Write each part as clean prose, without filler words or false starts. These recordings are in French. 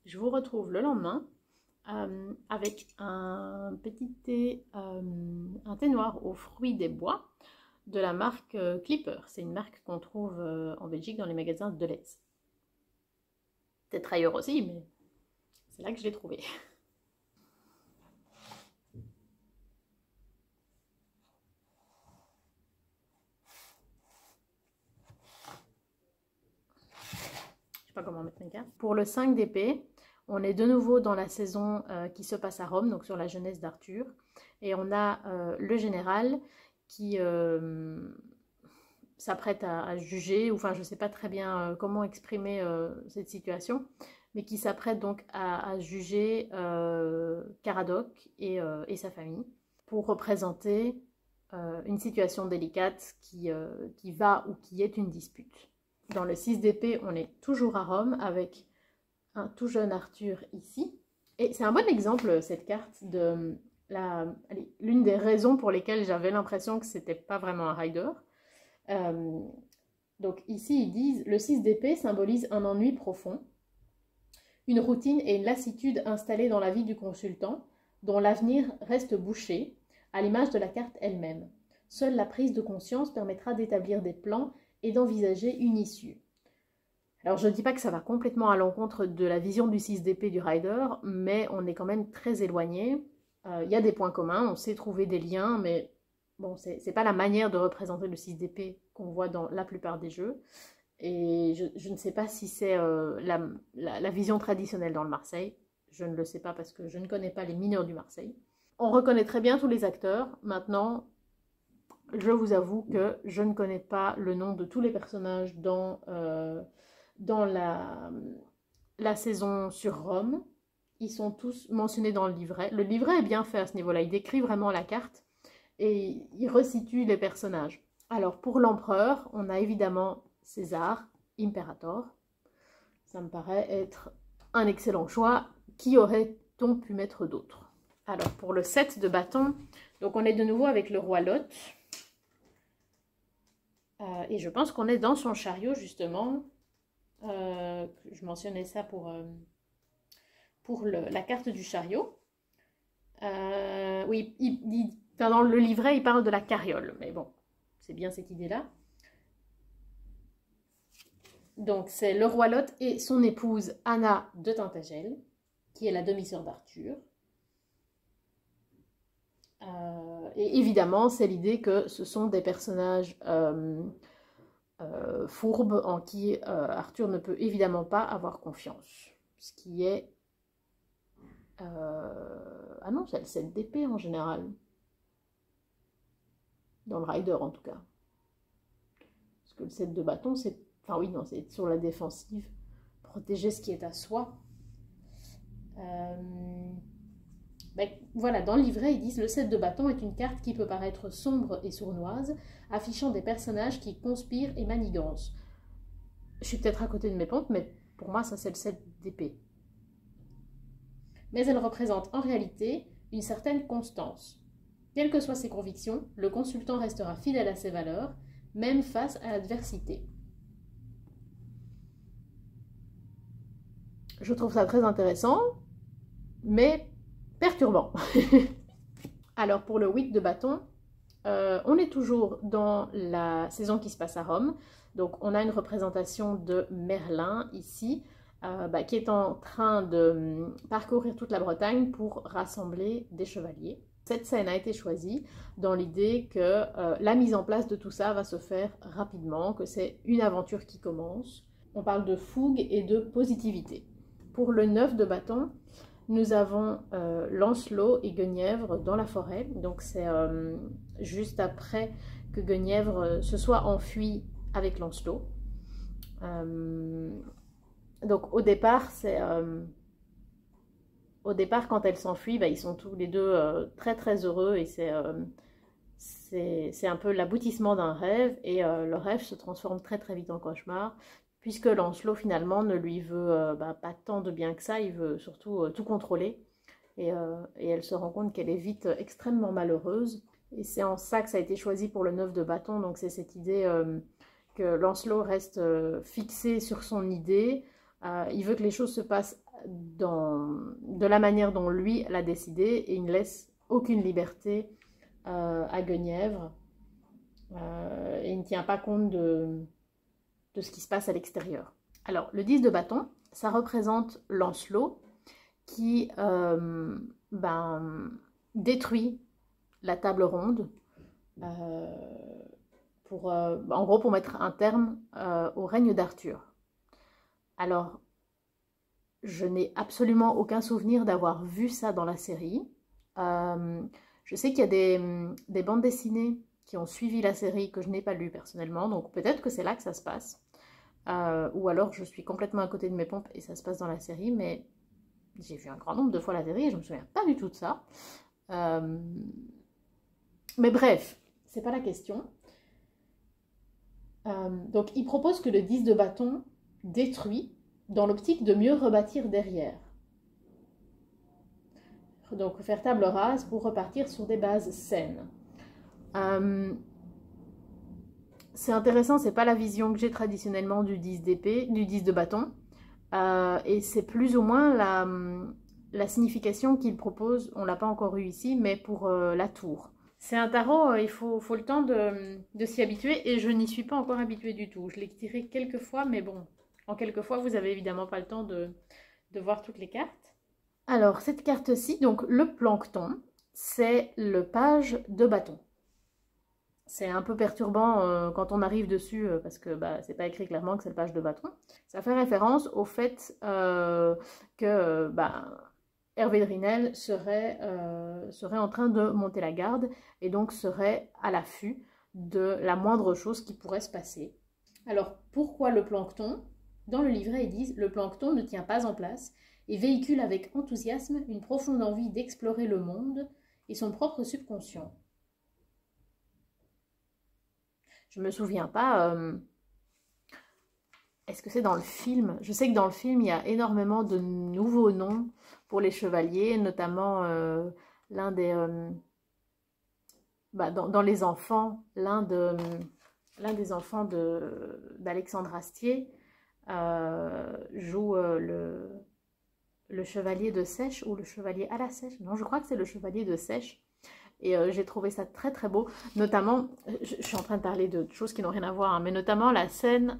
je vous retrouve le lendemain avec un petit thé, un thé noir aux fruits des bois de la marque Clipper. C'est une marque qu'on trouve en Belgique dans les magasins de Deleuze. Peut-être ailleurs aussi, mais c'est là que je l'ai trouvé. Je sais pas comment mettre mes cartes. Pour le 5 d'épée, on est de nouveau dans la saison qui se passe à Rome, donc sur la jeunesse d'Arthur. Et on a le général qui s'apprête à juger, ou enfin je ne sais pas très bien comment exprimer cette situation, mais qui s'apprête donc à juger Caradoc et sa famille pour représenter une situation délicate qui va ou qui est une dispute. Dans le 6 d'épée, on est toujours à Rome avec un tout jeune Arthur ici. Et c'est un bon exemple, cette carte, de l'une des raisons pour lesquelles j'avais l'impression que c'était pas vraiment un rider. Donc ici, ils disent, le 6 d'épée symbolise un ennui profond, une routine et une lassitude installées dans la vie du consultant, dont l'avenir reste bouché, à l'image de la carte elle-même. Seule la prise de conscience permettra d'établir des plans et d'envisager une issue. Alors je ne dis pas que ça va complètement à l'encontre de la vision du 6 d'épée du rider, mais on est quand même très éloigné. Il y a des points communs, on sait trouver des liens, mais bon, c'est pas la manière de représenter le 6 d'épée qu'on voit dans la plupart des jeux. Et je ne sais pas si c'est la vision traditionnelle dans le Marseille. Je ne le sais pas parce que je ne connais pas les mineurs du Marseille. On reconnaît très bien tous les acteurs. Maintenant, je vous avoue que je ne connais pas le nom de tous les personnages dans la saison sur Rome. Ils sont tous mentionnés dans le livret. Le livret est bien fait à ce niveau-là. Il décrit vraiment la carte et il resitue les personnages. Alors, pour l'empereur, on a évidemment César, Imperator. Ça me paraît être un excellent choix. Qui aurait-on pu mettre d'autre? Alors, pour le 7 de bâton, donc on est de nouveau avec le roi Lot. Et je pense qu'on est dans son chariot, justement. Je mentionnais ça pour la carte du chariot. Oui, dans le livret, il parle de la carriole. Mais bon, c'est bien cette idée-là. Donc, c'est le roi Lot et son épouse Anna de Tintagel, qui est la demi-sœur d'Arthur. Et évidemment, c'est l'idée que ce sont des personnages fourbes en qui Arthur ne peut évidemment pas avoir confiance. Ce qui est... Ah non, c'est le 7 d'épée en général. Dans le rider en tout cas. Parce que le 7 de bâton, c'est... Enfin oui, non, c'est sur la défensive. Protéger ce qui est à soi. Ben, voilà, dans le livret, ils disent « Le 7 de bâton est une carte qui peut paraître sombre et sournoise, affichant des personnages qui conspirent et manigancent. » Je suis peut-être à côté de mes pompes, mais pour moi, ça c'est le 7 d'épée. Mais elle représente en réalité une certaine constance. Quelles que soient ses convictions, le consultant restera fidèle à ses valeurs, même face à l'adversité. Je trouve ça très intéressant, mais perturbant. Alors pour le 8 de bâton, on est toujours dans la saison qui se passe à Rome. Donc on a une représentation de Merlin ici, qui est en train de parcourir toute la Bretagne pour rassembler des chevaliers. Cette scène a été choisie dans l'idée que la mise en place de tout ça va se faire rapidement, que c'est une aventure qui commence. On parle de fougue et de positivité. Pour le 9 de bâton, nous avons Lancelot et Guenièvre dans la forêt. Donc c'est juste après que Guenièvre se soit enfuie avec Lancelot. Donc au départ, quand elle s'enfuit, ils sont tous les deux très très heureux et c'est un peu l'aboutissement d'un rêve et le rêve se transforme très très vite en cauchemar puisque Lancelot finalement ne lui veut pas tant de bien que ça, il veut surtout tout contrôler et elle se rend compte qu'elle est vite extrêmement malheureuse et c'est en ça que ça a été choisi pour le 9 de bâton, donc c'est cette idée que Lancelot reste fixé sur son idée, il veut que les choses se passent de la manière dont lui l'a décidé et il ne laisse aucune liberté à Guenièvre et il ne tient pas compte de ce qui se passe à l'extérieur. Alors, le 10 de bâton, ça représente Lancelot qui détruit la table ronde en gros pour mettre un terme au règne d'Arthur. Alors, je n'ai absolument aucun souvenir d'avoir vu ça dans la série. Je sais qu'il y a des bandes dessinées qui ont suivi la série que je n'ai pas lues personnellement, donc peut-être que c'est là que ça se passe. Ou alors je suis complètement à côté de mes pompes et ça se passe dans la série, mais j'ai vu un grand nombre de fois la série et je ne me souviens pas du tout de ça. Mais bref, c'est pas la question. Donc il propose que le 10 de bâton détruit dans l'optique de mieux rebâtir derrière. Donc faire table rase pour repartir sur des bases saines. C'est intéressant, c'est pas la vision que j'ai traditionnellement du 10 d'épée, du 10 de bâton. Et c'est plus ou moins la signification qu'il propose, on l'a pas encore eu ici, mais pour la tour. C'est un tarot, il faut le temps de s'y habituer et je n'y suis pas encore habituée du tout. Je l'ai tiré quelques fois, mais bon, en quelques fois, vous avez évidemment pas le temps de voir toutes les cartes. Alors, cette carte-ci, donc le plancton, c'est le page de bâton. C'est un peu perturbant quand on arrive dessus parce que c'est pas écrit clairement que c'est le page de bâton. Ça fait référence au fait que Hervé de Rinel serait en train de monter la garde et donc serait à l'affût de la moindre chose qui pourrait se passer. Alors pourquoi le plancton? Dans le livret ils disent « Le plancton ne tient pas en place et véhicule avec enthousiasme une profonde envie d'explorer le monde et son propre subconscient. » Je me souviens pas. Est-ce que c'est dans le film? Je sais que dans le film, il y a énormément de nouveaux noms pour les chevaliers, notamment l'un des... dans Les Enfants, l'un des enfants d'Alexandre Astier joue le chevalier de Sèche ou le chevalier à la Sèche. Non, je crois que c'est le chevalier de Sèche. Et j'ai trouvé ça très très beau, notamment, je suis en train de parler de choses qui n'ont rien à voir, hein, mais notamment la scène,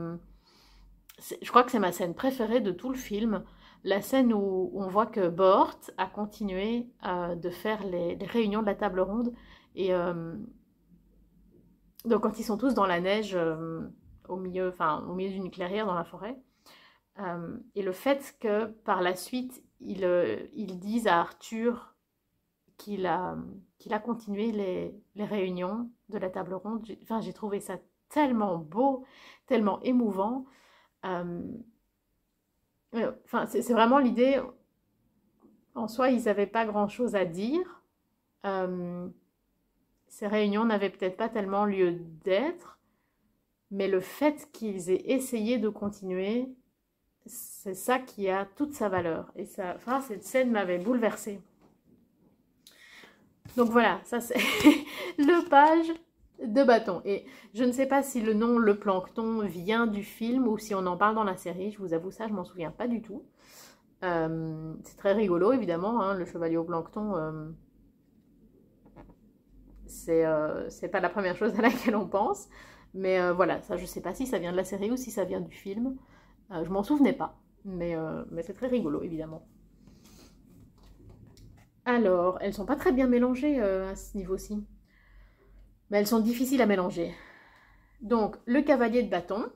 je crois que c'est ma scène préférée de tout le film, la scène où on voit que Bohort a continué de faire les réunions de la table ronde, et donc quand ils sont tous dans la neige, au milieu d'une clairière dans la forêt, et le fait que par la suite, ils disent à Arthur qu'il a continué les réunions de la table ronde. J'ai trouvé ça tellement beau, tellement émouvant. C'est vraiment l'idée, en soi, ils n'avaient pas grand-chose à dire. Ces réunions n'avaient peut-être pas tellement lieu d'être, mais le fait qu'ils aient essayé de continuer, c'est ça qui a toute sa valeur. Et cette scène m'avait bouleversée. Donc voilà, ça c'est le page de bâton. Et je ne sais pas si le nom Le Plancton vient du film ou si on en parle dans la série. Je vous avoue ça, je m'en souviens pas du tout. C'est très rigolo évidemment, hein, le chevalier au plancton. C'est pas la première chose à laquelle on pense. Mais voilà, ça je sais pas si ça vient de la série ou si ça vient du film. Je m'en souvenais pas. Mais c'est très rigolo évidemment. Alors, elles sont pas très bien mélangées à ce niveau-ci. Mais elles sont difficiles à mélanger. Donc, le cavalier de bâton.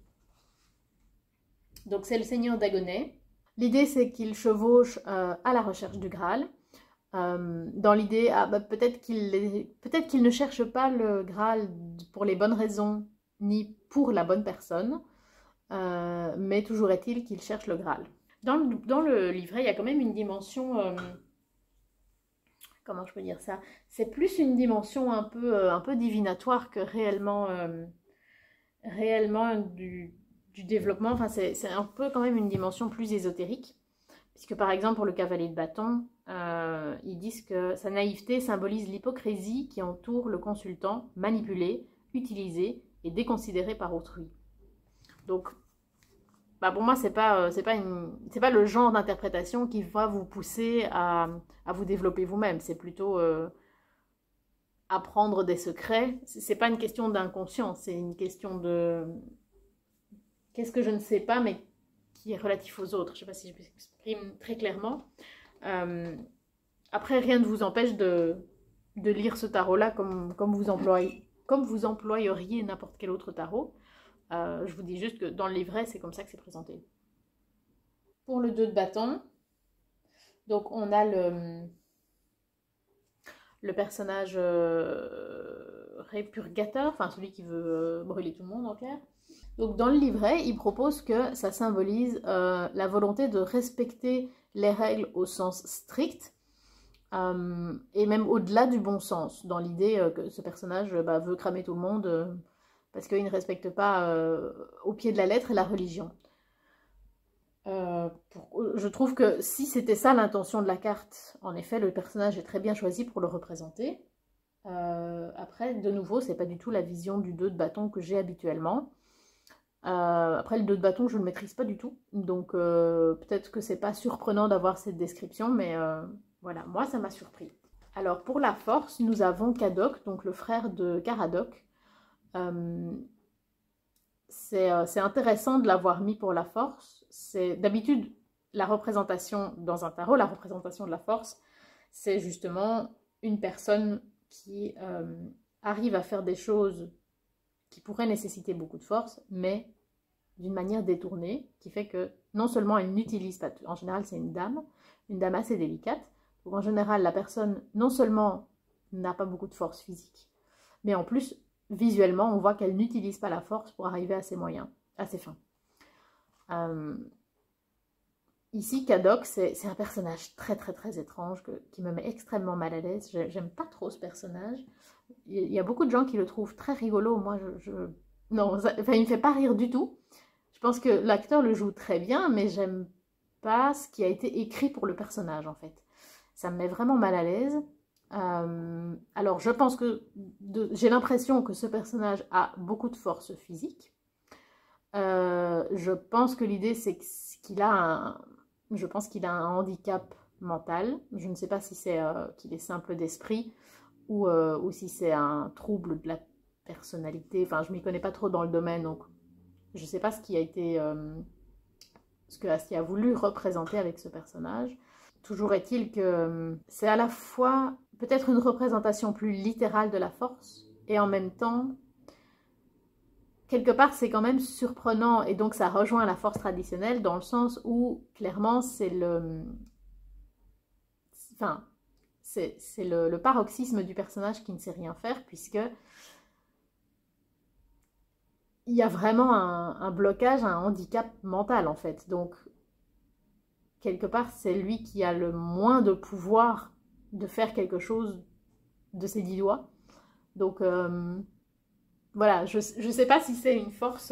Donc, c'est le seigneur d'Agonais. L'idée, c'est qu'il chevauche à la recherche du Graal. Dans l'idée, peut-être qu'il ne cherche pas le Graal pour les bonnes raisons, ni pour la bonne personne. Mais toujours est-il qu'il cherche le Graal. Dans le livret, il y a quand même une dimension... comment je peux dire ça? C'est plus une dimension un peu divinatoire que réellement du développement. Enfin, c'est un peu quand même une dimension plus ésotérique. Puisque par exemple, pour le cavalier de bâton, ils disent que sa naïveté symbolise l'hypocrisie qui entoure le consultant, manipulé, utilisé et déconsidéré par autrui. Donc, bah pour moi, c'est pas le genre d'interprétation qui va vous pousser à vous développer vous-même. C'est plutôt apprendre des secrets. C'est pas une question d'inconscient, c'est une question de qu'est-ce que je ne sais pas, mais qui est relatif aux autres. Je sais pas si je m'exprime très clairement. Après, rien ne vous empêche de lire ce tarot-là comme vous employeriez n'importe quel autre tarot. Je vous dis juste que dans le livret, c'est comme ça que c'est présenté. Pour le 2 de bâton, donc on a le personnage répurgateur, enfin celui qui veut brûler tout le monde en clair. Donc dans le livret, il propose que ça symbolise la volonté de respecter les règles au sens strict, et même au-delà du bon sens, dans l'idée que ce personnage veut cramer tout le monde parce qu'il ne respecte pas au pied de la lettre la religion. Je trouve que si c'était ça l'intention de la carte, en effet, le personnage est très bien choisi pour le représenter. Après, de nouveau, c'est pas du tout la vision du 2 de bâton que j'ai habituellement. Après, le 2 de bâton, je ne le maîtrise pas du tout. Donc, peut-être que c'est pas surprenant d'avoir cette description, mais voilà, moi, ça m'a surpris. Alors, pour la force, nous avons Cadoc, donc le frère de Caradoc. C'est intéressant de l'avoir mis pour la force. D'habitude, la représentation dans un tarot, la représentation de la force, c'est justement une personne qui arrive à faire des choses qui pourraient nécessiter beaucoup de force, mais d'une manière détournée, qui fait que non seulement elle n'utilise pas, en général c'est une dame assez délicate, donc en général la personne non seulement n'a pas beaucoup de force physique, mais en plus visuellement on voit qu'elle n'utilise pas la force pour arriver à ses moyens, à ses fins. Ici, Cadoc, c'est un personnage très très très étrange qui me met extrêmement mal à l'aise. J'aime pas trop ce personnage. Il y a beaucoup de gens qui le trouvent très rigolo. Moi, non, enfin, il me fait pas rire du tout. Je pense que l'acteur le joue très bien, mais j'aime pas ce qui a été écrit pour le personnage, en fait. Ça me met vraiment mal à l'aise. Alors, je pense que j'ai l'impression que ce personnage a beaucoup de force physique. Je pense que l'idée, c'est qu'il a un handicap mental. Je ne sais pas si c'est qu'il est simple d'esprit ou si c'est un trouble de la personnalité. Enfin, je ne m'y connais pas trop dans le domaine, donc je ne sais pas ce qui a été, ce que Astia a voulu représenter avec ce personnage. Toujours est-il que c'est à la fois peut-être une représentation plus littérale de la force et en même temps, quelque part, c'est quand même surprenant et donc ça rejoint la force traditionnelle dans le sens où, clairement, c'est le paroxysme du personnage qui ne sait rien faire puisque il y a vraiment un blocage, un handicap mental en fait. Donc, quelque part, c'est lui qui a le moins de pouvoir de faire quelque chose de ses 10 doigts. Donc, voilà, je ne sais pas si c'est une force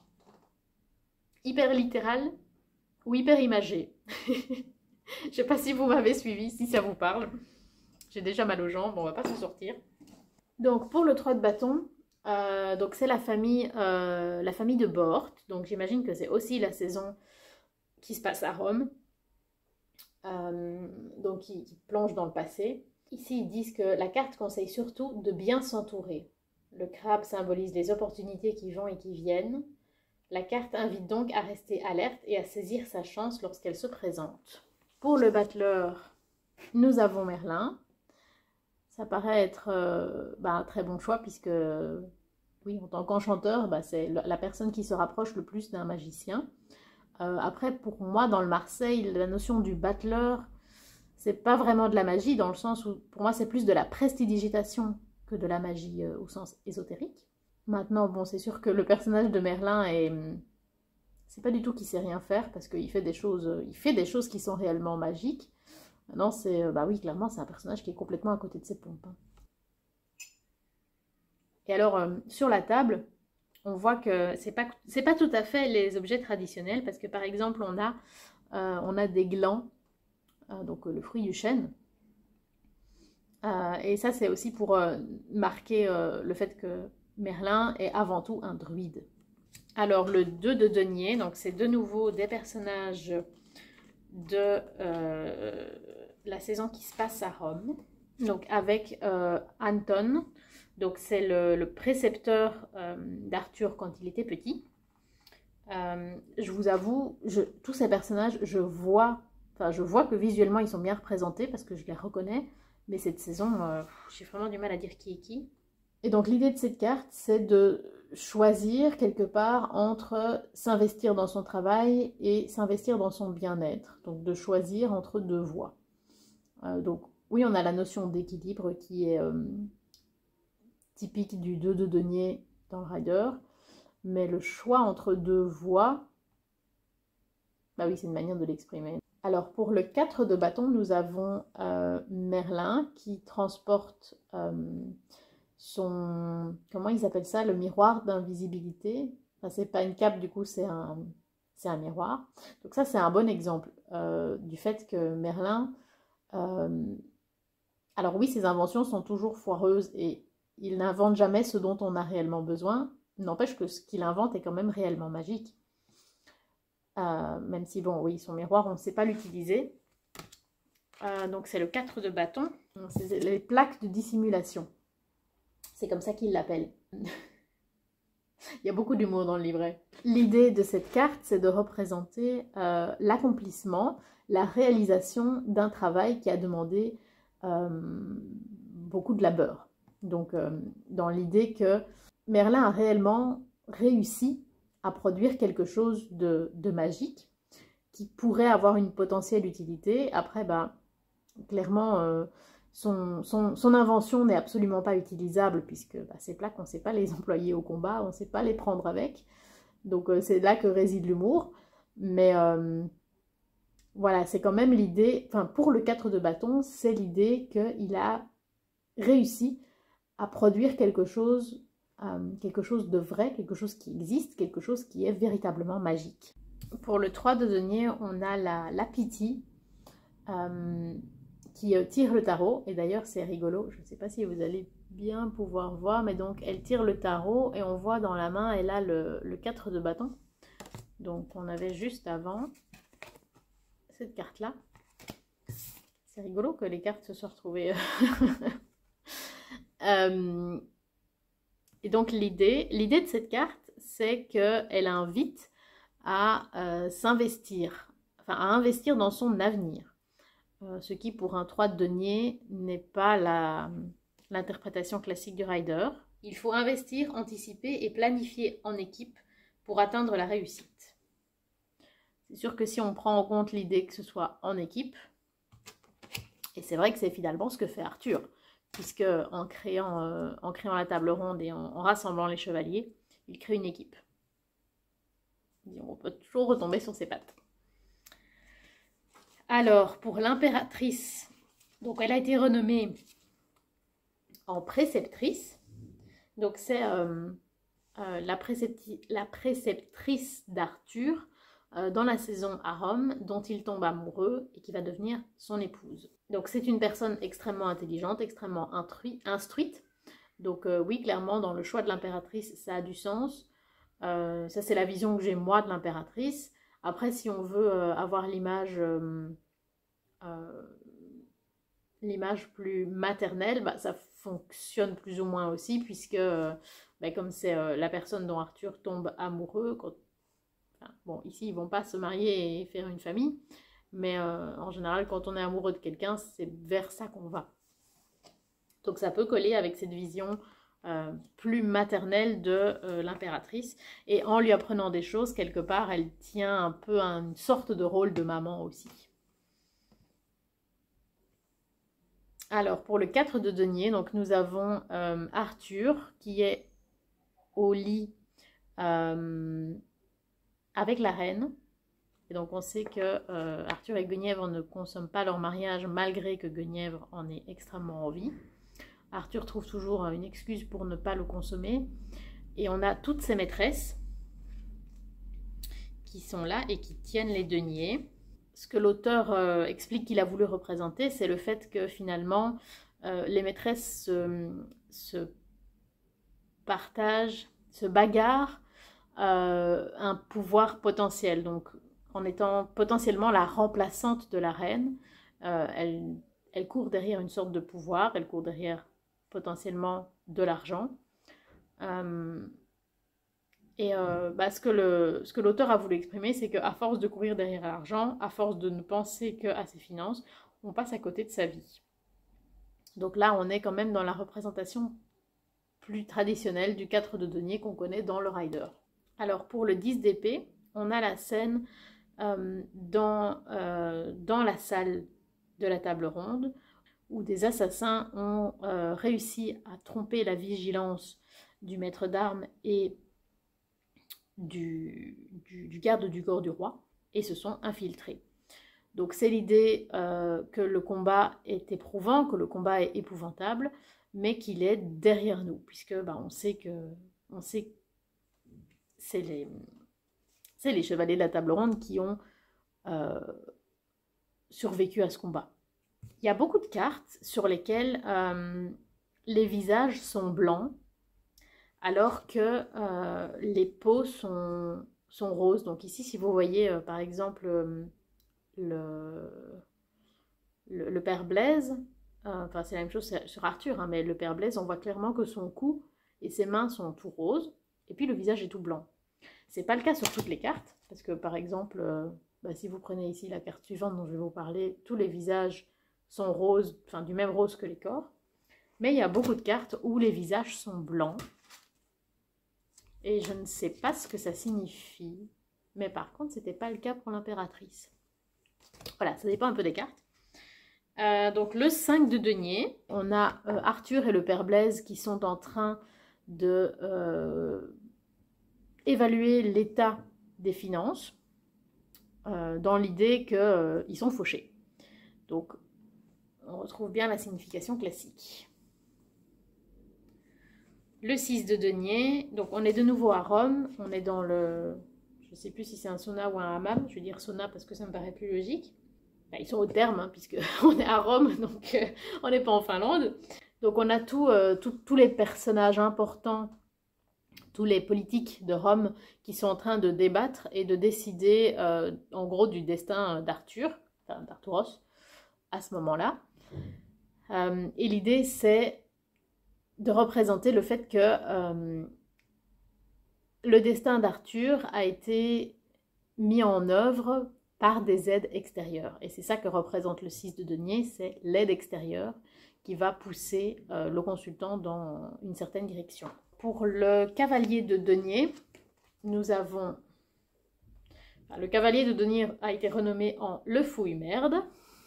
hyper littérale ou hyper imagée. Je ne sais pas si vous m'avez suivi, si ça vous parle. J'ai déjà mal aux jambes, on va pas s'en sortir. Donc pour le 3 de bâton, donc c'est la famille de Bort. Donc j'imagine que c'est aussi la saison qui se passe à Rome. Donc qui plonge dans le passé. Ici ils disent que la carte conseille surtout de bien s'entourer. Le crabe symbolise les opportunités qui vont et qui viennent. La carte invite donc à rester alerte et à saisir sa chance lorsqu'elle se présente. Pour le battleur, nous avons Merlin. Ça paraît être un très bon choix puisque, oui, en tant qu'enchanteur, c'est la personne qui se rapproche le plus d'un magicien. Après, pour moi, dans le Marseille, la notion du battleur, c'est pas vraiment de la magie dans le sens où, pour moi, c'est plus de la prestidigitation que de la magie au sens ésotérique. Maintenant, bon, c'est sûr que le personnage de Merlin c'est pas du tout qu'il sait rien faire parce qu'il fait des choses qui sont réellement magiques. Maintenant, oui, clairement, c'est un personnage qui est complètement à côté de ses pompes. Hein. Et alors, sur la table, on voit que c'est pas tout à fait les objets traditionnels parce que, par exemple, on a des glands, donc le fruit du chêne. Et ça, c'est aussi pour marquer le fait que Merlin est avant tout un druide. Alors le 2 de denier, donc c'est de nouveau des personnages de la saison qui se passe à Rome. Donc avec Anton, donc c'est le précepteur d'Arthur quand il était petit. Je vous avoue, tous ces personnages, je vois que visuellement ils sont bien représentés parce que je les reconnais, mais cette saison, j'ai vraiment du mal à dire qui est qui. Et donc l'idée de cette carte, c'est de choisir quelque part entre s'investir dans son travail et s'investir dans son bien-être. Donc de choisir entre deux voies. Donc oui, on a la notion d'équilibre qui est typique du 2 de denier dans le Rider. Mais le choix entre deux voies, bah oui, c'est une manière de l'exprimer. Alors pour le 4 de bâton, nous avons Merlin qui transporte son... Comment ils appellent ça? Le miroir d'invisibilité. Enfin, c'est pas une cape, du coup, c'est un miroir. Donc ça, c'est un bon exemple du fait que Merlin... alors oui, ses inventions sont toujours foireuses et il n'invente jamais ce dont on a réellement besoin. N'empêche que ce qu'il invente est quand même réellement magique. Même si, bon, oui, son miroir, on ne sait pas l'utiliser. Donc, c'est le 4 de bâton. C'est les plaques de dissimulation. C'est comme ça qu'il l'appelle. Il y a beaucoup d'humour dans le livret. L'idée de cette carte, c'est de représenter l'accomplissement, la réalisation d'un travail qui a demandé beaucoup de labeur. Donc, dans l'idée que Merlin a réellement réussi à produire quelque chose de magique qui pourrait avoir une potentielle utilité. Après, bah, clairement, son invention n'est absolument pas utilisable puisque bah, ces plaques, on ne sait pas les employer au combat, on ne sait pas les prendre avec. Donc, c'est là que réside l'humour. Mais voilà, c'est quand même l'idée, enfin, pour le 4 de bâton, c'est l'idée qu'il a réussi à produire quelque chose de vrai, quelque chose qui existe, quelque chose qui est véritablement magique. Pour le 3 de denier, on a la Pity qui tire le tarot. Et d'ailleurs, c'est rigolo. Je ne sais pas si vous allez bien pouvoir voir, mais donc elle tire le tarot et on voit dans la main, elle a le 4 de bâton. Donc on avait juste avant cette carte-là. C'est rigolo que les cartes se soient retrouvées. Et donc l'idée de cette carte, c'est qu'elle invite à s'investir, enfin à investir dans son avenir. Ce qui pour un 3 de denier n'est pas l'interprétation classique du Rider. Il faut investir, anticiper et planifier en équipe pour atteindre la réussite. C'est sûr que si on prend en compte l'idée que ce soit en équipe, et c'est vrai que c'est finalement ce que fait Arthur, puisque en créant la table ronde et en rassemblant les chevaliers, il crée une équipe. On peut toujours retomber sur ses pattes. Alors, pour l'impératrice, donc elle a été renommée en préceptrice. Donc c'est la préceptrice d'Arthur dans la saison à Rome, dont il tombe amoureux et qui va devenir son épouse. Donc c'est une personne extrêmement intelligente, extrêmement instruite. Donc oui, clairement, dans le choix de l'impératrice, ça a du sens. Ça, c'est la vision que j'ai moi de l'impératrice. Après, si on veut avoir l'image plus maternelle, bah, ça fonctionne plus ou moins aussi, puisque bah, comme c'est la personne dont Arthur tombe amoureux, bon, ici, ils ne vont pas se marier et faire une famille, mais en général, quand on est amoureux de quelqu'un, c'est vers ça qu'on va. Donc ça peut coller avec cette vision plus maternelle de l'impératrice. Et en lui apprenant des choses, quelque part, elle tient un peu une sorte de rôle de maman aussi. Alors, pour le 4 de denier, donc nous avons Arthur qui est au lit avec la reine. Et donc on sait que Arthur et Guenièvre ne consomment pas leur mariage malgré que Guenièvre en ait extrêmement envie. Arthur trouve toujours une excuse pour ne pas le consommer. Et on a toutes ses maîtresses qui sont là et qui tiennent les deniers. Ce que l'auteur explique qu'il a voulu représenter, c'est le fait que finalement, les maîtresses se partagent, se bagarrent un pouvoir potentiel. Donc, en étant potentiellement la remplaçante de la reine, elle court derrière une sorte de pouvoir, elle court derrière potentiellement de l'argent. Ce que l'auteur a voulu exprimer, c'est qu'à force de courir derrière l'argent, à force de ne penser qu'à ses finances, on passe à côté de sa vie. Donc là, on est quand même dans la représentation plus traditionnelle du 4 de denier qu'on connaît dans le Rider. Alors pour le 10 d'épée, on a la scène dans la salle de la table ronde où des assassins ont réussi à tromper la vigilance du maître d'armes et du garde du corps du roi et se sont infiltrés. Donc c'est l'idée que le combat est éprouvant, que le combat est épouvantable, mais qu'il est derrière nous, puisque on sait que c'est les chevaliers de la table ronde qui ont survécu à ce combat. Il y a beaucoup de cartes sur lesquelles les visages sont blancs, alors que les peaux sont roses. Donc ici, si vous voyez par exemple le père Blaise, enfin c'est la même chose sur Arthur, hein, mais le père Blaise, on voit clairement que son cou et ses mains sont tout roses, et puis le visage est tout blanc. C'est pas le cas sur toutes les cartes, parce que par exemple, si vous prenez ici la carte suivante dont je vais vous parler, tous les visages sont roses, enfin du même rose que les corps, mais il y a beaucoup de cartes où les visages sont blancs, et je ne sais pas ce que ça signifie, mais par contre c'était pas le cas pour l'impératrice. Voilà, ça dépend un peu des cartes. Donc le 5 de denier, on a Arthur et le père Blaise qui sont en train de évaluer l'état des finances dans l'idée qu'ils sont fauchés. Donc on retrouve bien la signification classique. Le 6 de denier, donc on est de nouveau à Rome, on est dans le... Je ne sais plus si c'est un sauna ou un hammam, je vais dire sauna parce que ça me paraît plus logique. Ils sont au terme, hein, puisqu'on est à Rome, donc on n'est pas en Finlande. Donc on a tous les personnages importants, tous les politiques de Rome qui sont en train de débattre et de décider en gros du destin d'Arthur, enfin d'Arthuros, à ce moment-là. Et l'idée c'est de représenter le fait que le destin d'Arthur a été mis en œuvre par des aides extérieures. Et c'est ça que représente le 6 de denier, c'est l'aide extérieure qui va pousser le consultant dans une certaine direction. Pour le cavalier de denier, nous avons... le cavalier de denier a été renommé en le fouille-merde.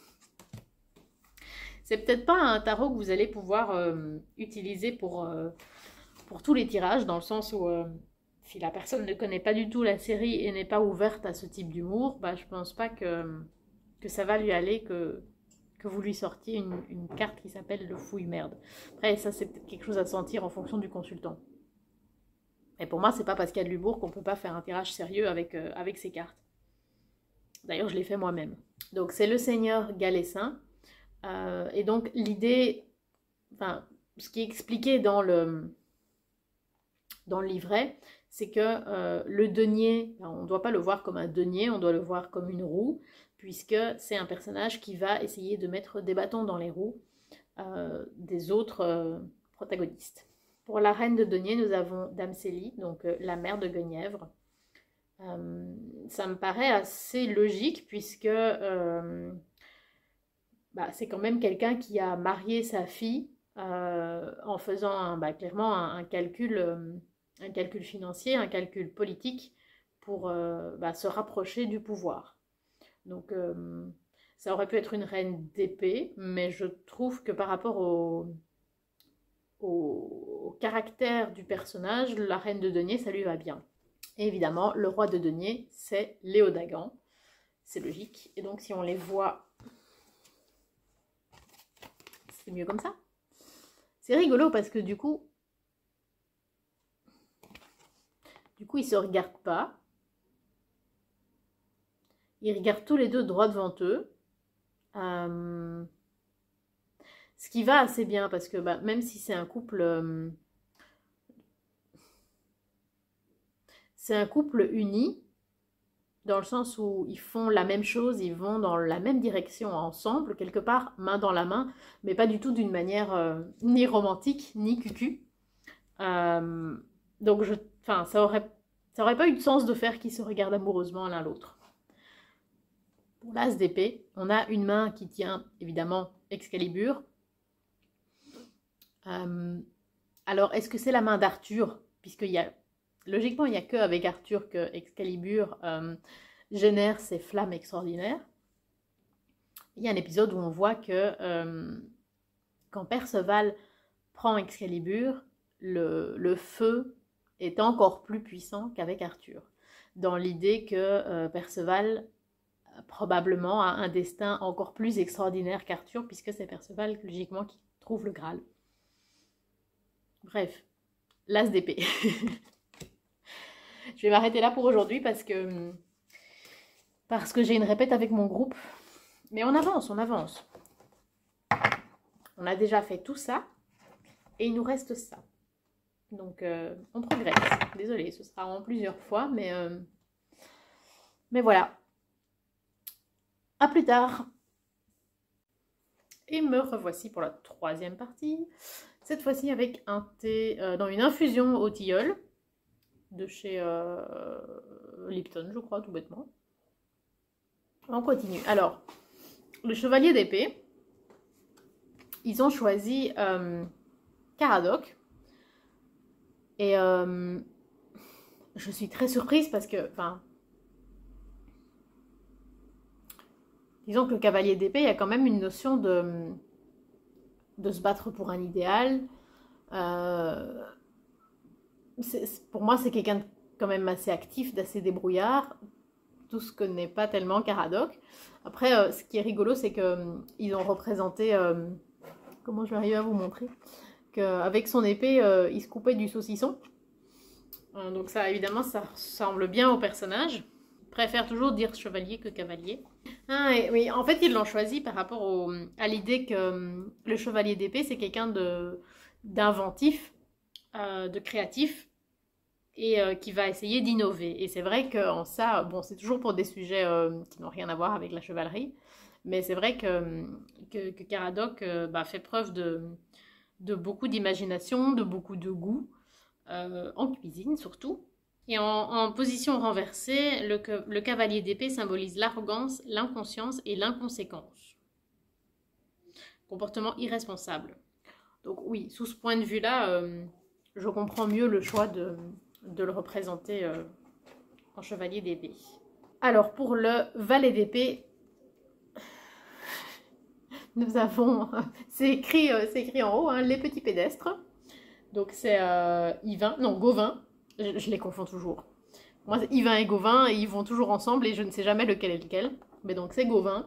C'est peut-être pas un tarot que vous allez pouvoir utiliser pour tous les tirages, dans le sens où... si la personne ne connaît pas du tout la série et n'est pas ouverte à ce type d'humour, je pense pas que ça va lui aller que vous lui sortiez une carte qui s'appelle le fouille-merde. Après, ça, c'est peut-être quelque chose à sentir en fonction du consultant. Et pour moi, c'est pas parce qu'il y a de l'humour qu'on peut pas faire un tirage sérieux avec ces cartes. D'ailleurs, je l'ai fait moi-même. Donc, c'est le seigneur Galessin. Et donc, l'idée... Enfin, ce qui est expliqué dans le livret, c'est que le denier, on ne doit pas le voir comme un denier, on doit le voir comme une roue, puisque c'est un personnage qui va essayer de mettre des bâtons dans les roues des autres protagonistes. Pour la reine de denier, nous avons Dame Célie, donc la mère de Guenièvre. Ça me paraît assez logique, puisque c'est quand même quelqu'un qui a marié sa fille en faisant clairement un calcul financier, un calcul politique pour se rapprocher du pouvoir. Donc ça aurait pu être une reine d'épée, mais je trouve que par rapport au caractère du personnage, la reine de denier, ça lui va bien. Et évidemment, le roi de denier, c'est Léodagan. C'est logique. Et donc si on les voit, c'est mieux comme ça. C'est rigolo parce que du coup, ils ne se regardent pas. Ils regardent tous les deux droit devant eux. Ce qui va assez bien parce que même si c'est un couple... c'est un couple uni, dans le sens où ils font la même chose, ils vont dans la même direction ensemble, quelque part, main dans la main, mais pas du tout d'une manière ni romantique, ni cucu. Donc, ça aurait pas eu de sens de faire qu'ils se regardent amoureusement l'un l'autre. Pour l'as d'épée, on a une main qui tient, évidemment, Excalibur. Alors, est-ce que c'est la main d'Arthur? Logiquement, il n'y a qu'avec Arthur que Excalibur génère ces flammes extraordinaires. Il y a un épisode où on voit que quand Perceval prend Excalibur, le feu est encore plus puissant qu'avec Arthur. Dans l'idée que Perceval probablement a un destin encore plus extraordinaire qu'Arthur, puisque c'est Perceval, logiquement, qui trouve le Graal. Bref, l'as d'épée. Je vais m'arrêter là pour aujourd'hui parce que j'ai une répète avec mon groupe. Mais on avance, on avance. On a déjà fait tout ça et il nous reste ça. Donc, on progresse. Désolée, ce sera en plusieurs fois, mais voilà. À plus tard. Et me revoici pour la troisième partie. Cette fois-ci avec un thé dans une infusion au tilleul de chez Lipton, je crois, tout bêtement. On continue. Alors, le chevalier d'épée, ils ont choisi Caradoc. Et je suis très surprise parce que, disons que le cavalier d'épée, il y a quand même une notion de se battre pour un idéal. Pour moi, c'est quelqu'un de quand même assez actif, d'assez débrouillard. Tout ce que n'est pas tellement Caradoc. Après, ce qui est rigolo, c'est qu'ils ont représenté... comment je vais arriver à vous montrer? Qu'avec son épée, il se coupait du saucisson. Donc ça, évidemment, ça ressemble bien au personnage. Je préfère toujours dire chevalier que cavalier. Oui, en fait, ils l'ont choisi par rapport à l'idée que le chevalier d'épée, c'est quelqu'un d'inventif, de créatif, et qui va essayer d'innover. Et c'est vrai qu'en ça, bon, c'est toujours pour des sujets qui n'ont rien à voir avec la chevalerie, mais c'est vrai que Caradoc fait preuve de beaucoup d'imagination, de beaucoup de goût, en cuisine surtout. Et en position renversée, le cavalier d'épée symbolise l'arrogance, l'inconscience et l'inconséquence. Comportement irresponsable. Donc oui, sous ce point de vue-là, je comprends mieux le choix de le représenter en chevalier d'épée. Alors pour le valet d'épée, nous avons, c'est écrit en haut, les petits pédestres. Donc c'est Gauvin, je les confonds toujours. Moi, Yvain et Gauvin, ils vont toujours ensemble et je ne sais jamais lequel est lequel. Mais donc c'est Gauvin,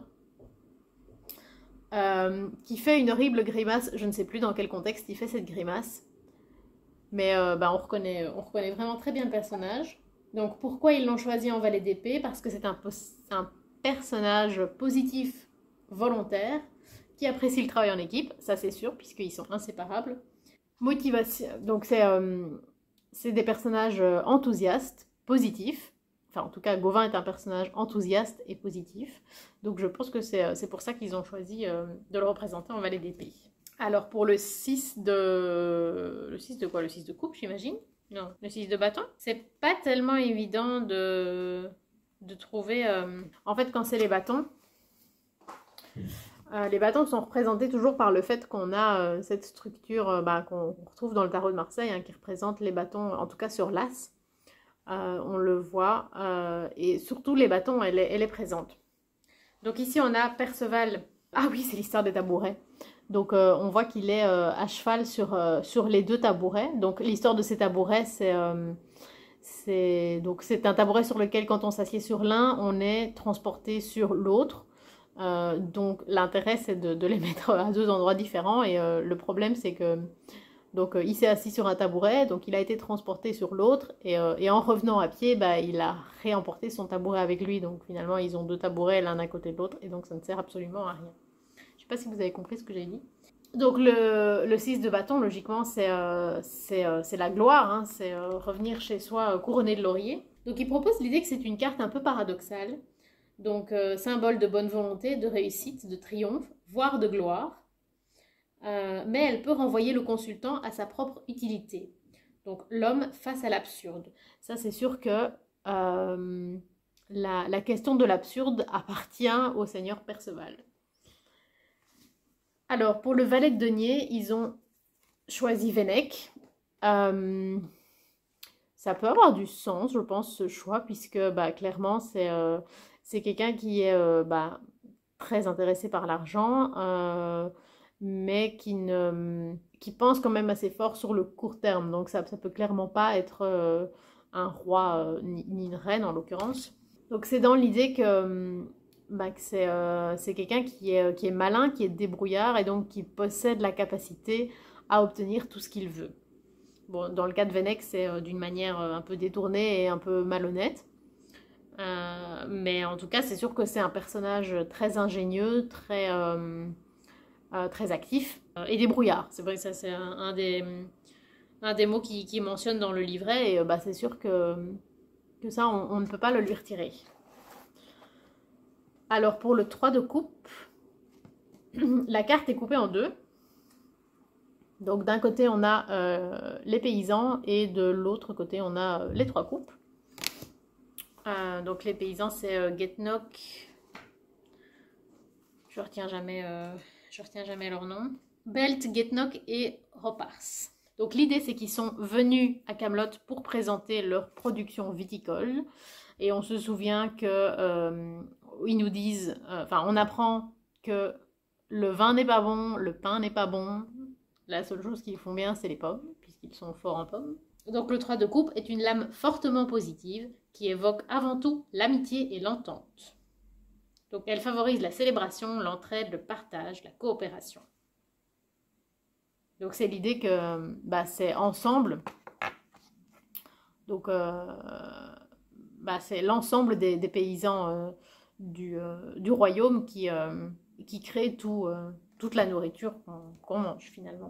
qui fait une horrible grimace. Je ne sais plus dans quel contexte il fait cette grimace. Mais on reconnaît vraiment très bien le personnage. Donc pourquoi ils l'ont choisi en valet d'épée? Parce que c'est un personnage positif, volontaire, qui apprécie le travail en équipe, ça c'est sûr, puisqu'ils sont inséparables. Motivation, donc c'est des personnages enthousiastes, positifs. Enfin, en tout cas, Gauvin est un personnage enthousiaste et positif. Donc je pense que c'est pour ça qu'ils ont choisi de le représenter en valet d'épée. Alors pour le 6 de... Le 6 de quoi? Le 6 de coupe, j'imagine? Non, le 6 de bâton. C'est pas tellement évident de trouver... En fait, quand c'est les bâtons sont représentés toujours par le fait qu'on a cette structure qu'on retrouve dans le tarot de Marseille, qui représente les bâtons, en tout cas sur l'as. On le voit. Et surtout, les bâtons, elle est présente. Donc ici, on a Perceval. Ah oui, c'est l'histoire des tabourets. Donc on voit qu'il est à cheval sur les deux tabourets. Donc l'histoire de ces tabourets, c'est un tabouret sur lequel, quand on s'assied sur l'un, on est transporté sur l'autre. Donc l'intérêt, c'est de les mettre à deux endroits différents. Et le problème, c'est que il s'est assis sur un tabouret, donc il a été transporté sur l'autre. Et en revenant à pied, il a réemporté son tabouret avec lui. Donc finalement, ils ont deux tabourets l'un à côté de l'autre. Et donc ça ne sert absolument à rien. Je ne sais pas si vous avez compris ce que j'ai dit. Donc le 6 de bâton, logiquement, c'est la gloire, hein, c'est revenir chez soi couronné de laurier. Donc il propose l'idée que c'est une carte un peu paradoxale, donc symbole de bonne volonté, de réussite, de triomphe, voire de gloire, mais elle peut renvoyer le consultant à sa propre utilité. Donc l'homme face à l'absurde. Ça c'est sûr que la question de l'absurde appartient au seigneur Perceval. Alors, pour le valet de denier, ils ont choisi Vennec. Ça peut avoir du sens, je pense, ce choix, puisque bah, clairement, c'est quelqu'un qui est bah, très intéressé par l'argent, mais qui pense quand même assez fort sur le court terme. Donc, ça peut clairement pas être un roi ni une reine, en l'occurrence. Donc, c'est dans l'idée que bah, que c'est quelqu'un qui est malin, qui est débrouillard et donc qui possède la capacité à obtenir tout ce qu'il veut. Bon, dans le cas de Vennec, c'est d'une manière un peu détournée et un peu malhonnête. Mais en tout cas, c'est sûr que c'est un personnage très ingénieux, très actif et débrouillard. C'est vrai que ça, c'est un des mots qui mentionne dans le livret. Et bah, c'est sûr que ça, on ne peut pas le lui retirer. Alors, pour le 3 de coupe, la carte est coupée en deux. Donc d'un côté on a les paysans et de l'autre côté on a les trois couples. Donc les paysans c'est Getnock, je retiens jamais leur nom, Belt, Getnock et Ropars. Donc l'idée c'est qu'ils sont venus à Camelot pour présenter leur production viticole et on se souvient que ils nous disent, enfin on apprend que le vin n'est pas bon, le pain n'est pas bon. La seule chose qu'ils font bien, c'est les pommes, puisqu'ils sont forts en pommes. Donc le 3 de coupe est une lame fortement positive qui évoque avant tout l'amitié et l'entente. Donc elle favorise la célébration, l'entraide, le partage, la coopération. Donc c'est l'idée que bah, c'est ensemble. Donc bah, c'est l'ensemble des paysans du royaume qui crée toute la nourriture qu'on mange finalement.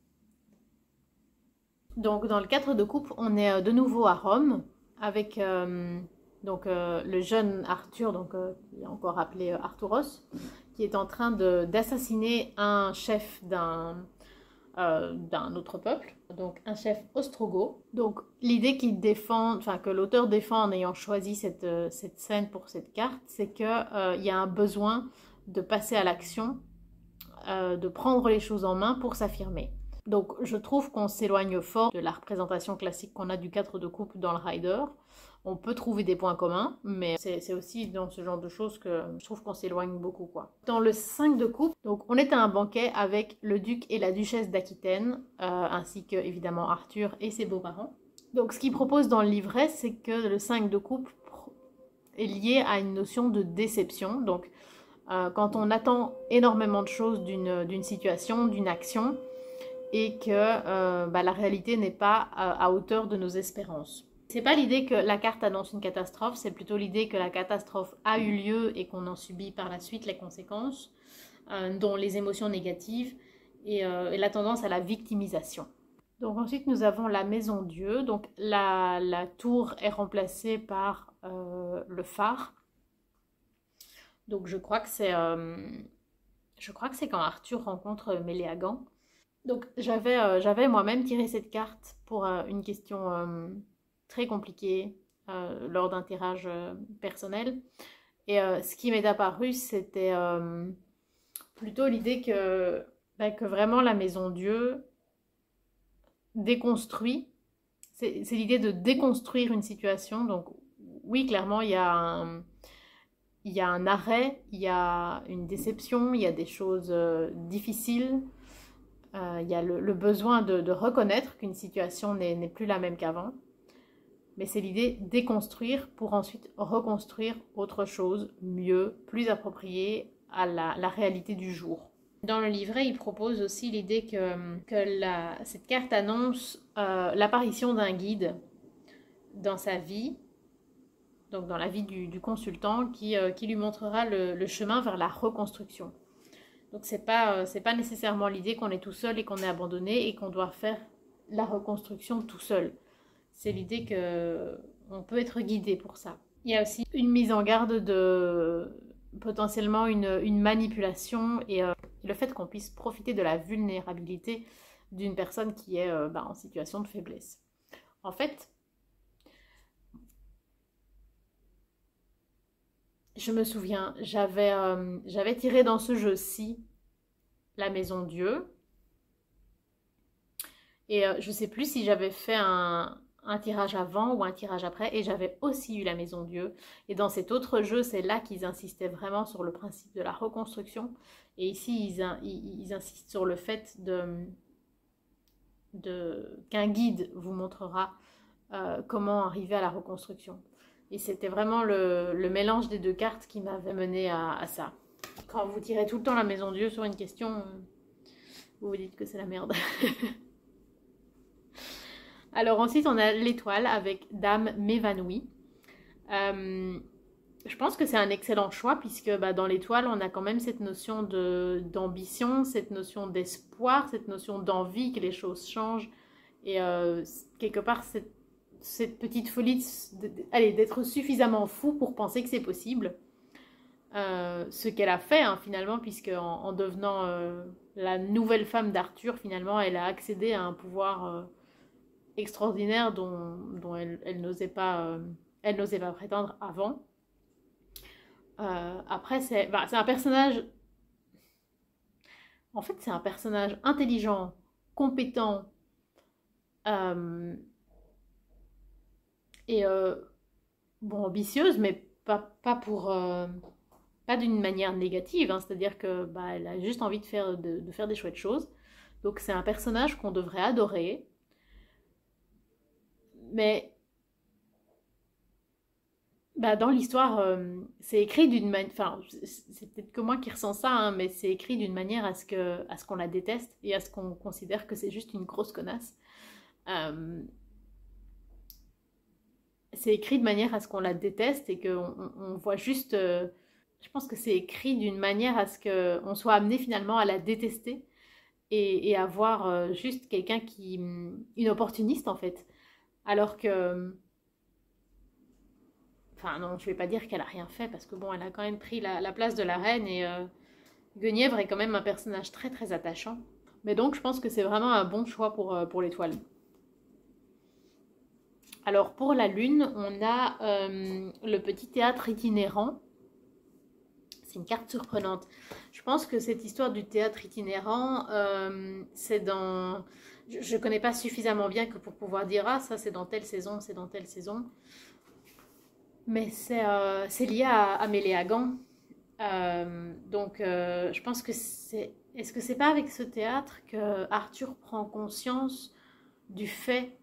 Donc dans le 4 de coupe, on est de nouveau à Rome avec le jeune Arthur, qui est encore appelé Arturos, qui est en train d'assassiner un chef d'un autre peuple, donc un chef ostrogoth. Donc l'idée que l'auteur défend en ayant choisi cette scène pour cette carte, c'est qu'il y a un besoin de passer à l'action, de prendre les choses en main pour s'affirmer. Donc je trouve qu'on s'éloigne fort de la représentation classique qu'on a du 4 de coupe dans le Rider. On peut trouver des points communs, mais c'est aussi dans ce genre de choses que je trouve qu'on s'éloigne beaucoup, quoi. Dans le 5 de coupe, donc on est à un banquet avec le duc et la duchesse d'Aquitaine, ainsi que évidemment Arthur et ses beaux-parents. Donc ce qu'il propose dans le livret, c'est que le 5 de coupe est lié à une notion de déception. Donc quand on attend énormément de choses d'une situation, d'une action, et que la réalité n'est pas à hauteur de nos espérances. C'est pas l'idée que la carte annonce une catastrophe, c'est plutôt l'idée que la catastrophe a eu lieu et qu'on en subit par la suite les conséquences, dont les émotions négatives et la tendance à la victimisation. Donc ensuite nous avons la maison Dieu, donc la tour est remplacée par le phare. Donc je crois que c'est quand Arthur rencontre Méléagant. Donc j'avais moi-même tiré cette carte pour une question très compliquée lors d'un tirage personnel. Et ce qui m'est apparu, c'était plutôt l'idée que vraiment la maison Dieu déconstruit. C'est l'idée de déconstruire une situation. Donc oui, clairement, il y a un arrêt, il y a une déception, il y a des choses difficiles. Il y a le besoin de reconnaître qu'une situation n'est plus la même qu'avant. Mais c'est l'idée de déconstruire pour ensuite reconstruire autre chose, mieux, plus appropriée à la réalité du jour. Dans le livret, il propose aussi l'idée que cette carte annonce l'apparition d'un guide dans sa vie, donc dans la vie du consultant, qui lui montrera le chemin vers la reconstruction. Donc c'est pas nécessairement l'idée qu'on est tout seul et qu'on est abandonné et qu'on doit faire la reconstruction tout seul. C'est l'idée que on peut être guidé pour ça. Il y a aussi une mise en garde de potentiellement une manipulation et le fait qu'on puisse profiter de la vulnérabilité d'une personne qui est en situation de faiblesse. En fait, je me souviens, j'avais tiré dans ce jeu-ci la maison Dieu. Et je ne sais plus si j'avais fait un tirage avant ou un tirage après. Et j'avais aussi eu la maison Dieu. Et dans cet autre jeu, c'est là qu'ils insistaient vraiment sur le principe de la reconstruction. Et ici, ils insistent sur le fait qu'un guide vous montrera comment arriver à la reconstruction. Et c'était vraiment le mélange des deux cartes qui m'avait mené à ça. Quand vous tirez tout le temps la maison Dieu sur une question, vous vous dites que c'est la merde. Alors ensuite, on a l'étoile avec Dame m'évanouit. Je pense que c'est un excellent choix puisque dans l'étoile, on a quand même cette notion d'ambition, cette notion d'espoir, cette notion d'envie que les choses changent. Et quelque part, cette petite folie d'être suffisamment fou pour penser que c'est possible. Ce qu'elle a fait finalement, puisque en devenant la nouvelle femme d'Arthur, finalement, elle a accédé à un pouvoir extraordinaire dont elle n'osait pas prétendre avant. Après, c'est un personnage... En fait, c'est un personnage intelligent, compétent, et ambitieuse, mais pas d'une manière négative, c'est-à-dire que elle a juste envie de faire des chouettes choses. Donc c'est un personnage qu'on devrait adorer, mais dans l'histoire, c'est écrit d'une manière... Enfin, c'est peut-être que moi qui ressens ça, mais c'est écrit d'une manière à ce qu'on la déteste et à ce qu'on considère que c'est juste une grosse connasse. C'est écrit de manière à ce qu'on la déteste et qu'on voit juste... je pense que c'est écrit d'une manière à ce qu'on soit amené finalement à la détester et à voir juste quelqu'un une opportuniste en fait. Alors que... Enfin non, je vais pas dire qu'elle a rien fait parce que elle a quand même pris la place de la reine et Guenièvre est quand même un personnage très très attachant. Mais donc je pense que c'est vraiment un bon choix pour l'étoile. Alors pour la lune, on a le petit théâtre itinérant. C'est une carte surprenante. Je pense que cette histoire du théâtre itinérant, c'est dans... Je ne connais pas suffisamment bien que pour pouvoir dire « Ah, ça c'est dans telle saison, c'est dans telle saison ». Mais c'est lié à Méléagant. Donc je pense que c'est... Est-ce que c'est pas avec ce théâtre que Arthur prend conscience du fait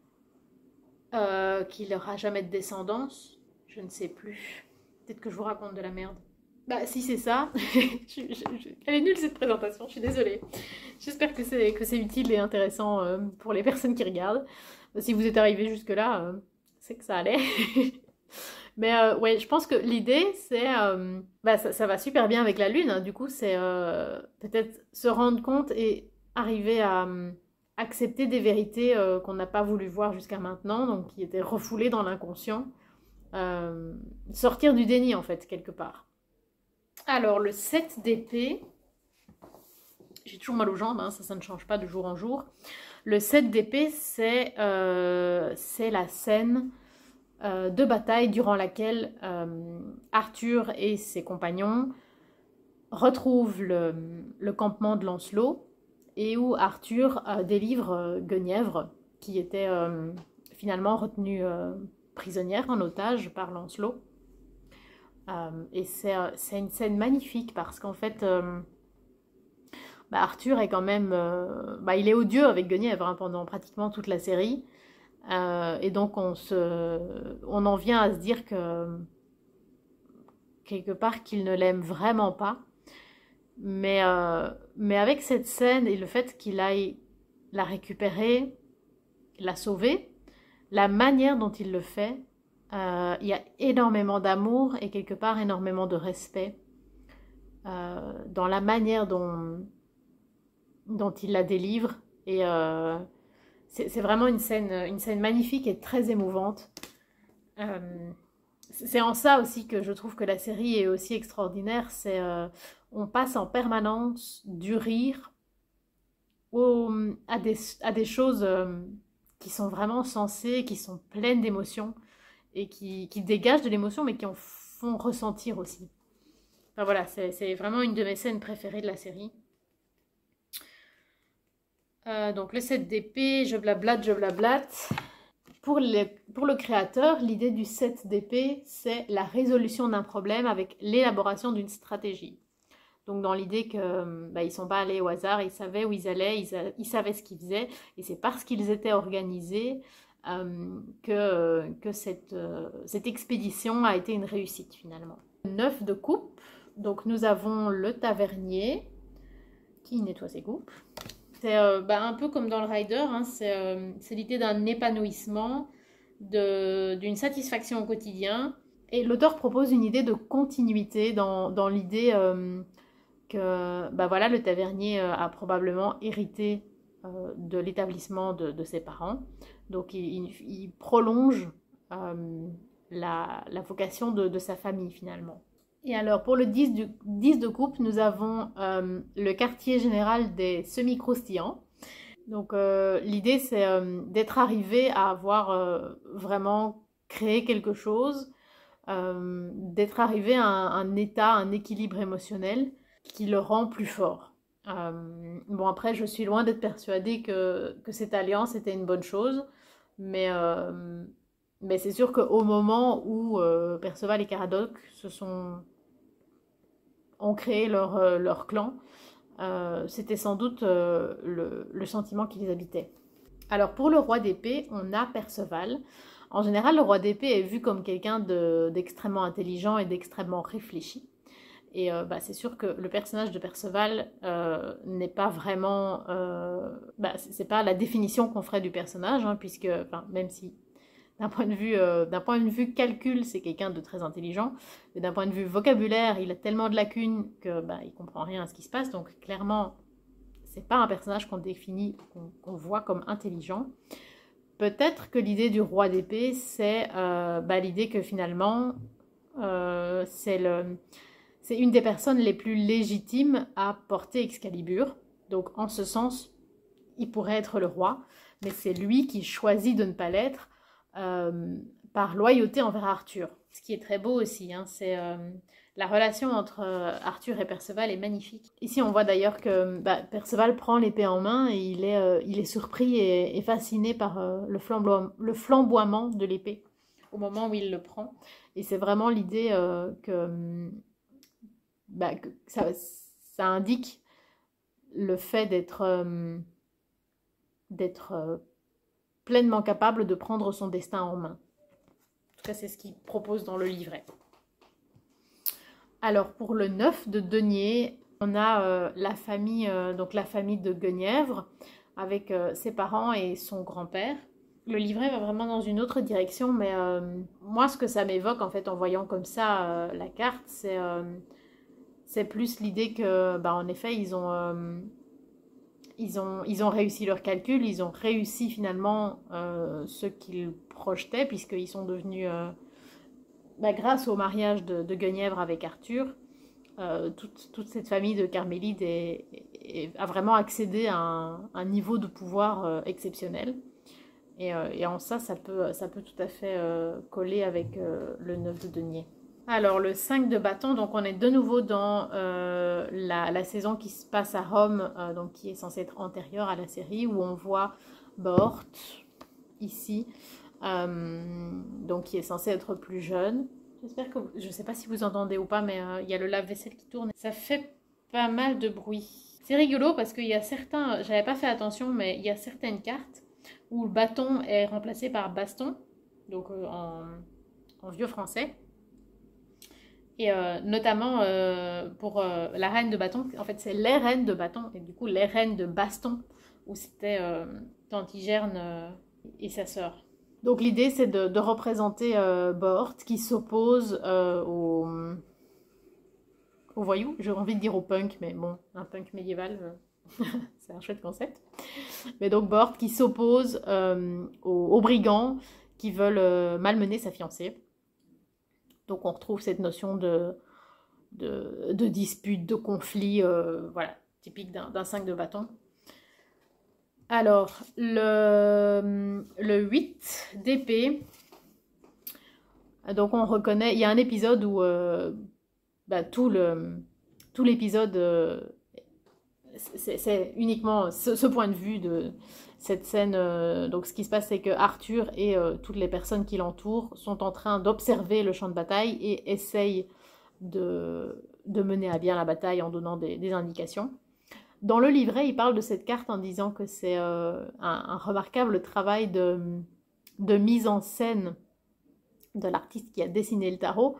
qu'il n'aura jamais de descendance? Je ne sais plus. Peut-être que je vous raconte de la merde. Si c'est ça, elle est nulle cette présentation, je suis désolée. J'espère que c'est utile et intéressant pour les personnes qui regardent. Si vous êtes arrivé jusque là, c'est que ça allait. Mais ouais, je pense que l'idée c'est... ça va super bien avec la lune, du coup c'est peut-être se rendre compte et arriver à accepter des vérités qu'on n'a pas voulu voir jusqu'à maintenant, donc qui étaient refoulées dans l'inconscient. Sortir du déni en fait, quelque part. Alors, le 7 d'épée, j'ai toujours mal aux jambes, ça ne change pas de jour en jour. Le 7 d'épée, c'est la scène de bataille durant laquelle Arthur et ses compagnons retrouvent le campement de Lancelot et où Arthur délivre Guenièvre, qui était finalement retenue prisonnière en otage par Lancelot. Et c'est une scène magnifique parce qu'en fait Arthur est quand même il est odieux avec Guenièvre pendant pratiquement toute la série et donc on en vient à se dire que quelque part qu'il ne l'aime vraiment pas, mais avec cette scène et le fait qu'il aille la récupérer, la sauver, la manière dont il le fait, il y a énormément d'amour et quelque part énormément de respect dans la manière dont il la délivre. Et c'est vraiment une scène magnifique et très émouvante. C'est en ça aussi que je trouve que la série est aussi extraordinaire. On passe en permanence du rire à des choses qui sont vraiment sensées, qui sont pleines d'émotions et qui dégagent de l'émotion, mais qui en font ressentir aussi. Enfin voilà, c'est vraiment une de mes scènes préférées de la série. Donc le 7 d'épée, je blablate. Pour le créateur, l'idée du 7 d'épée, c'est la résolution d'un problème avec l'élaboration d'une stratégie. Donc dans l'idée que ils sont pas allés au hasard, ils savaient où ils allaient, ils savaient ce qu'ils faisaient, et c'est parce qu'ils étaient organisés que cette expédition a été une réussite finalement. 9 de coupe, donc nous avons le tavernier qui nettoie ses coupes. C'est un peu comme dans le Rider, hein, c'est l'idée d'un épanouissement, d'une satisfaction au quotidien. Et l'auteur propose une idée de continuité dans l'idée que voilà, le tavernier a probablement hérité de l'établissement de ses parents. Donc il prolonge la vocation de sa famille finalement. Et alors pour le 10 de coupe, nous avons le quartier général des semi-croustillants. Donc l'idée c'est d'être arrivé à avoir vraiment créé quelque chose, d'être arrivé à un état, un équilibre émotionnel qui le rend plus fort. Bon après je suis loin d'être persuadée que cette alliance était une bonne chose, mais c'est sûr qu'au moment où Perceval et Caradoc ont créé leur clan, c'était sans doute le sentiment qui les habitait. Alors pour le roi d'épée, on a Perceval. En général, le roi d'épée est vu comme quelqu'un d'extrêmement intelligent et d'extrêmement réfléchi. Et c'est sûr que le personnage de Perceval n'est pas vraiment... c'est pas la définition qu'on ferait du personnage, hein, puisque, même si d'un point de vue calcul, c'est quelqu'un de très intelligent, mais d'un point de vue vocabulaire, il a tellement de lacunes que il comprend rien à ce qui se passe. Donc clairement, c'est pas un personnage qu'on définit, qu'on voit comme intelligent. Peut-être que l'idée du roi d'épée, c'est l'idée que finalement, c'est une des personnes les plus légitimes à porter Excalibur. Donc en ce sens, il pourrait être le roi, mais c'est lui qui choisit de ne pas l'être par loyauté envers Arthur. Ce qui est très beau aussi, hein, c'est la relation entre Arthur et Perceval est magnifique. Ici on voit d'ailleurs que Perceval prend l'épée en main et il est surpris et fasciné par le flamboiement de l'épée au moment où il le prend. Et c'est vraiment l'idée que ça indique le fait d'être pleinement capable de prendre son destin en main. En tout cas, c'est ce qu'il propose dans le livret. Alors, pour le 9 de denier, on a la famille de Guenièvre, avec ses parents et son grand-père. Le livret va vraiment dans une autre direction, mais moi, ce que ça m'évoque, en fait, en voyant comme ça la carte, c'est plus l'idée que, en effet, ils ont réussi leur calcul, ils ont réussi finalement ce qu'ils projetaient, puisqu'ils sont devenus, grâce au mariage de Guenièvre avec Arthur, toute cette famille de Carmélide a vraiment accédé à un niveau de pouvoir exceptionnel. Et en ça peut tout à fait coller avec le 9 de denier. Alors le 5 de bâton, donc on est de nouveau dans la saison qui se passe à Rome, donc qui est censée être antérieure à la série, où on voit Bohort, ici, donc qui est censé être plus jeune. J'espère que, je ne sais pas si vous entendez ou pas, mais il y a le lave-vaisselle qui tourne. Ça fait pas mal de bruit. C'est rigolo parce qu'il y a certains, j'avais pas fait attention, mais il y a certaines cartes où le bâton est remplacé par baston, donc en vieux français. Et notamment pour la reine de bâton, en fait c'est les reines de bâton, et du coup les reines de baston, où c'était Tantigerne et sa sœur. Donc l'idée c'est de représenter Bohort qui s'oppose aux voyous, j'ai envie de dire au punk, mais bon, un punk médiéval, c'est un chouette concept. Mais donc Bort qui s'oppose aux brigands qui veulent malmener sa fiancée. Donc on retrouve cette notion de dispute, de conflit, voilà, typique d'un 5 de bâton. Alors, le 8 d'épée, donc on reconnaît, il y a un épisode où tout l'épisode, c'est uniquement ce point de vue de cette scène. Donc ce qui se passe, c'est que Arthur et toutes les personnes qui l'entourent sont en train d'observer le champ de bataille et essayent de mener à bien la bataille en donnant des indications. Dans le livret, il parle de cette carte en disant que c'est un remarquable travail de mise en scène de l'artiste qui a dessiné le tarot.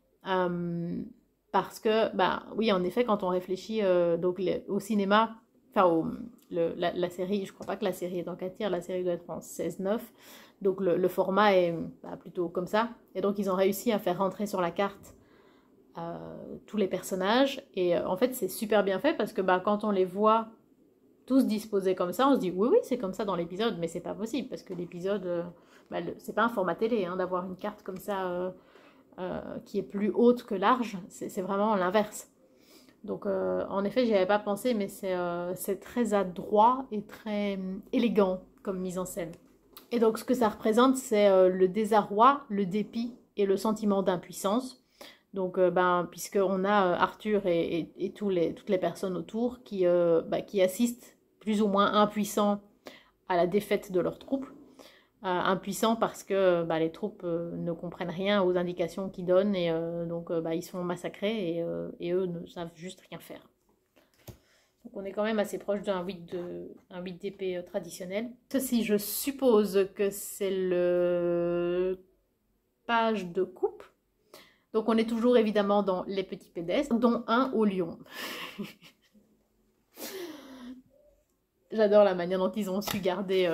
Parce que, oui, en effet, quand on réfléchit donc au cinéma, enfin, la série, je crois pas que la série est en 4 tiers, la série doit être en 16-9, donc le format est plutôt comme ça. Et donc, ils ont réussi à faire rentrer sur la carte tous les personnages. Et en fait, c'est super bien fait parce que quand on les voit tous disposés comme ça, on se dit oui, c'est comme ça dans l'épisode, mais c'est pas possible parce que l'épisode, c'est pas un format télé, hein, d'avoir une carte comme ça qui est plus haute que large, c'est vraiment l'inverse. Donc en effet, j'y avais pas pensé, mais c'est très adroit et très élégant comme mise en scène. Et donc ce que ça représente, c'est le désarroi, le dépit et le sentiment d'impuissance. Donc, puisqu'on a Arthur et toutes les personnes autour qui assistent plus ou moins impuissants à la défaite de leurs troupes. Impuissants parce que les troupes ne comprennent rien aux indications qu'ils donnent et donc ils sont massacrés et eux ne savent juste rien faire. Donc on est quand même assez proche d'un 8 d'épée traditionnel. Ceci, je suppose que c'est le page de coupe. Donc on est toujours évidemment dans les petits pédestres, dont un au lion. J'adore la manière dont ils ont su garder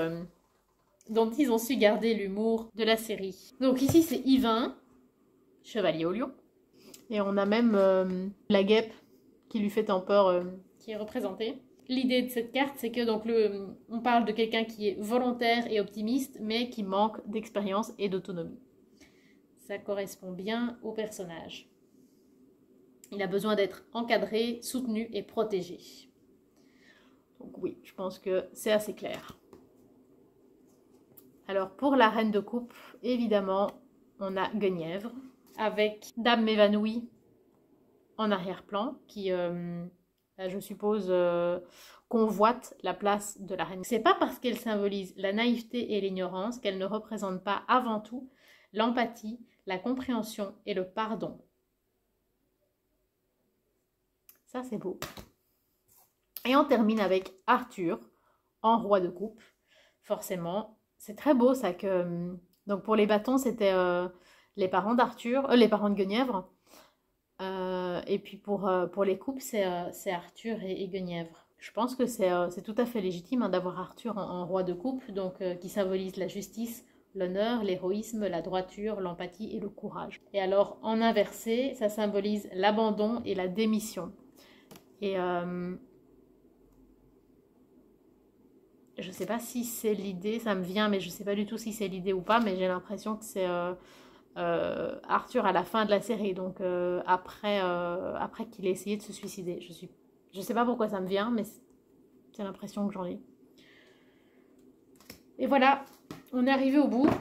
l'humour de la série. Donc ici c'est Yvain, chevalier au lion. Et on a même la guêpe qui lui fait tant peur, qui est représentée. L'idée de cette carte, c'est que donc on parle de quelqu'un qui est volontaire et optimiste, mais qui manque d'expérience et d'autonomie. Ça correspond bien au personnage. Il a besoin d'être encadré, soutenu et protégé. Donc oui, je pense que c'est assez clair. Alors pour la reine de coupe, évidemment, on a Guenièvre avec Dame évanouie en arrière-plan qui, je suppose, convoite la place de la reine. C'est pas parce qu'elle symbolise la naïveté et l'ignorance qu'elle ne représente pas avant tout l'empathie, la compréhension et le pardon. Ça, c'est beau. Et on termine avec Arthur en roi de coupe. Forcément, c'est très beau ça que... Donc pour les bâtons, c'était les parents d'Arthur, les parents de Guenièvre. Et puis pour les coupes, c'est Arthur et Guenièvre. Je pense que c'est tout à fait légitime d'avoir Arthur en roi de coupe, donc qui symbolise la justice, l'honneur, l'héroïsme, la droiture, l'empathie et le courage. Et alors, en inversé, ça symbolise l'abandon et la démission. Et je sais pas si c'est l'idée, ça me vient, mais je sais pas du tout si c'est l'idée ou pas, mais j'ai l'impression que c'est Arthur à la fin de la série, donc après qu'il ait essayé de se suicider. Je sais pas pourquoi ça me vient, mais c'est l'impression que j'en ai. Et voilà, on est arrivé au bout.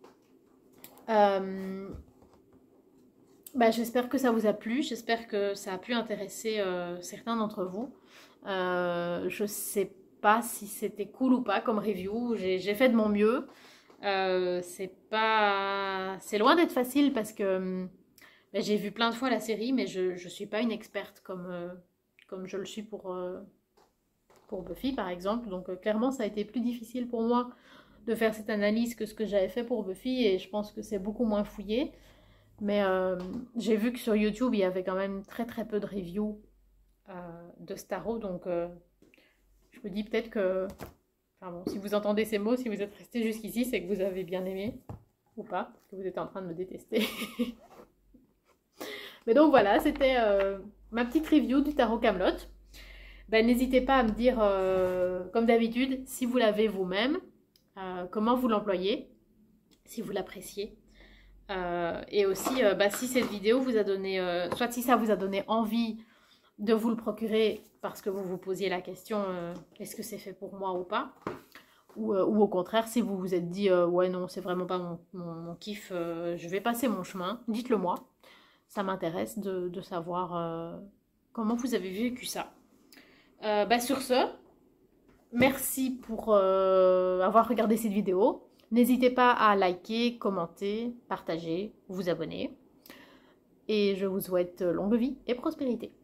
J'espère que ça vous a plu, j'espère que ça a pu intéresser certains d'entre vous. Je sais pas si c'était cool ou pas comme review, j'ai fait de mon mieux. C'est loin d'être facile parce que j'ai vu plein de fois la série, mais je suis pas une experte comme je le suis pour Buffy par exemple. Donc clairement ça a été plus difficile pour moi de faire cette analyse que ce que j'avais fait pour Buffy, et je pense que c'est beaucoup moins fouillé. Mais j'ai vu que sur YouTube il y avait quand même très très peu de reviews de Starro, donc je me dis peut-être que... Enfin bon, si vous entendez ces mots, si vous êtes resté jusqu'ici, c'est que vous avez bien aimé, ou pas, parce que vous êtes en train de me détester. Mais donc voilà, c'était ma petite review du tarot Camelot. Ben, n'hésitez pas à me dire, comme d'habitude, si vous l'avez vous-même, comment vous l'employez, si vous l'appréciez. Et aussi, si cette vidéo vous a donné, soit si ça vous a donné envie de vous le procurer parce que vous vous posiez la question, est-ce que c'est fait pour moi ou pas, ou au contraire, si vous vous êtes dit, ouais non, c'est vraiment pas mon kiff, je vais passer mon chemin, dites-le moi. Ça m'intéresse de savoir comment vous avez vécu ça. Sur ce, merci pour avoir regardé cette vidéo. N'hésitez pas à liker, commenter, partager, vous abonner. Et je vous souhaite longue vie et prospérité.